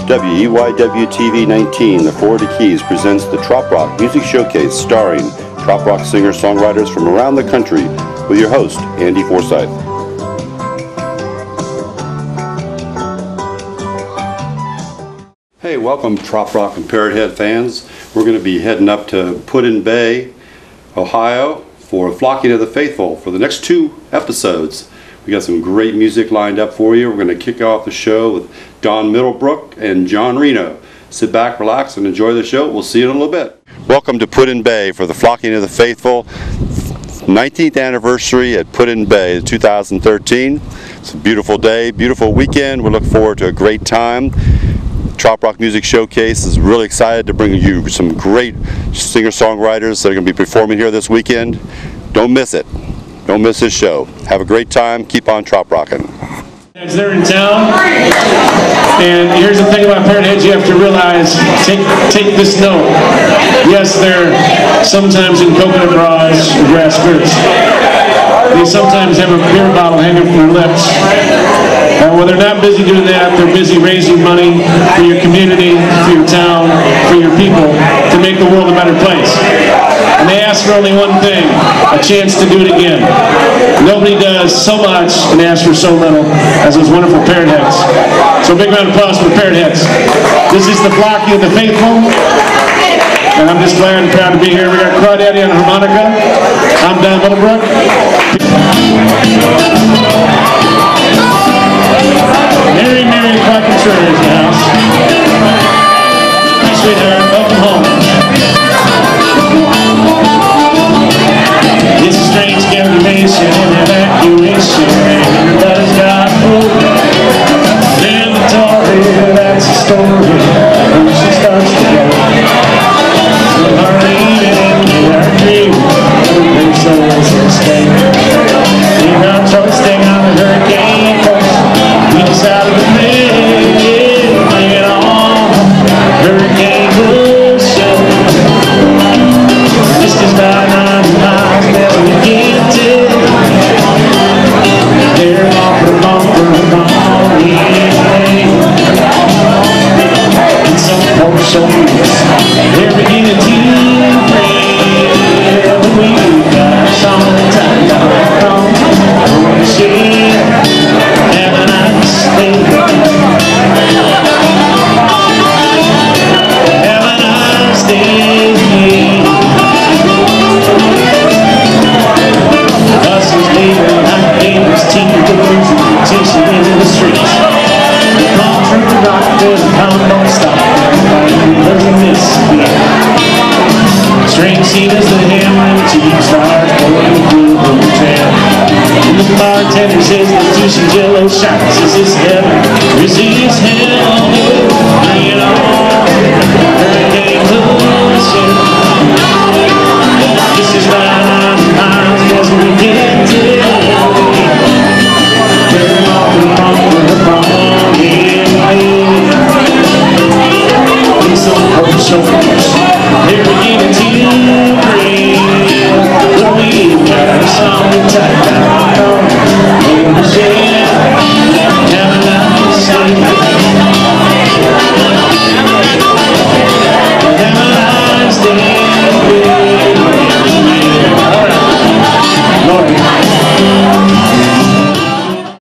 WEYW TV 19, the Florida Keys, presents the Trop Rock Music Showcase starring Trop Rock Singer songwriters from around the country with your host, Andy Forsyth. Hey, welcome Trop Rock and Parrot Head fans. We're going to be heading up to Put-in-Bay, Ohio for Flocking of the Faithful for the next 2 episodes. We got some great music lined up for you. We're going to kick off the show with Don Middlebrook and John Reno. Sit back, relax, and enjoy the show. We'll see you in a little bit. Welcome to Put-in-Bay for the Flocking of the Faithful 19th anniversary at Put-in-Bay 2013. It's a beautiful day, beautiful weekend. We look forward to a great time. Trop Rock Music Showcase is really excited to bring you some great singer-songwriters that are going to be performing here this weekend. Don't miss it. Don't miss this show. Have a great time. Keep on Trop Rocking. They're in town, and here's the thing about Parrot Heads you have to realize, take this note. Yes, they're sometimes in coconut bras or grass skirts. They sometimes have a beer bottle hanging from their lips. When they're not busy doing that, they're busy raising money for your community, for your town, for your people, to make the world a better place. And they ask for only one thing, a chance to do it again. Nobody does so much and asks for so little as those wonderful Parrot Heads. So a big round of applause for the Parrot Heads. This is the Flocking of the Faithful, and I'm just glad and proud to be here. We got Crawdaddy on the harmonica. I'm Don Middlebrook. Mary Quack is in the house. Hi, sweetheart. Welcome home. It's a strange calculation and evacuation. Everybody's got hope. Inventory, that's a story. When she starts to go. So our leaving, we are dreaming. There's always a mistake. We've got trusting on the hurricane coast. We decided to bring it on. Hurricane Wilson. This is about 90 miles that we get to. They're off the bumper, and some poor souls, they're beginning to pray. We've got some time to come. Have a nice day. Have a nice day. Buses leaving, hot neighbors, teen girls, and petition in the streets. Come through the rock, there's a pound, don't stop. There's a Mississippi. String scene is the hammer and the cheese stars pouring the blue in the jam. And the bartender says the juicy jello shots. Is this heaven? Is this hell? Bring it on. Hurricane Wilson. This is about 90 miles as we get to.